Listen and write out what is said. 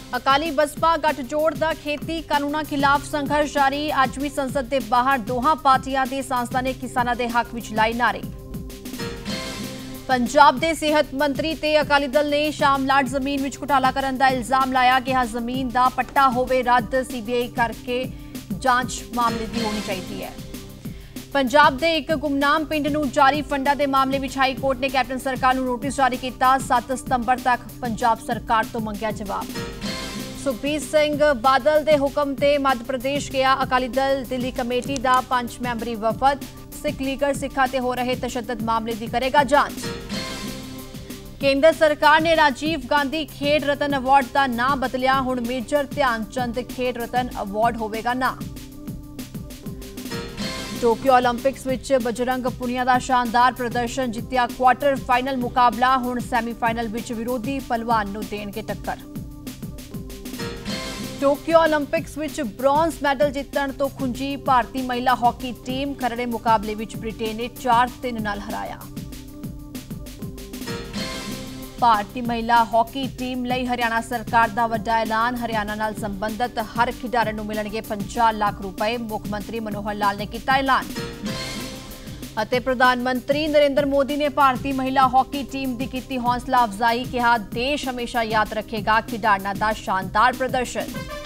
अकाली बसपा गठजोड़ का खेती कानूना खिलाफ संघर्ष जारी। अज भी संसद के बाहर दोहां पार्टियां के सांसदां ने किसानां दे हक विच लाई नारे। पंजाब के सेहत मंत्री ते अकाली दल ने शामलाट जमीन विच घोटाला करन दा इल्जाम लाया कि जमीन दा पट्टा होवे रद्द, सीबीआई करके जांच मामले की होनी चाहिए है। पंजाब के एक गुमनाम पिंड नूं जारी फंडा के मामले में हाई कोर्ट ने कैप्टन सरकार नूं नोटिस जारी किया। 7 सितंबर तक पंजाब सरकार तो मंगया जवाब। सुखबीर सिंह बादल के हुक्म ते मध्य प्रदेश गया अकाली दल दिल्ली कमेटी का 5 मैंबरी वफद। सिख लीडर सिखा ते हो रहे तशद्दद मामले की करेगा जांच। केंद्र सरकार ने राजीव गांधी खेड रत्न अवार्ड का नाम बदलिया। हुण मेजर ध्यानचंद खेड रत्न अवार्ड होवेगा ना। टोक्यो ओलंपिक्स विच बजरंग पुनिया का शानदार प्रदर्शन, जित्तिया क्वार्टर फाइनल मुकाबला। हुण सैमीफाइनल विच विरोधी पहलवान नूं देणगे टक्कर। टोक्यो ओलंपिक्स विच ब्रॉन्ज मैडल जितण तो खुंजी भारतीय महिला हॉकी टीम। खरड़े मुकाबले विच ब्रिटेन ने 4-3 नाल हराया। भारतीय महिला हॉकी टीम लई हरियाणा सरकार का वड्डा ऐलान। हरियाणा नाल संबंधित हर खिडारी नूं मिलणगे 50 लाख रुपए। मुख्यमंत्री मनोहर लाल ने किया ऐलान। ਅਤੇ प्रधानमंत्री नरेंद्र मोदी ने भारतीय महिला हॉकी टीम की की हौसला अफजाई। कहा देश हमेशा याद रखेगा खिडारना का शानदार प्रदर्शन।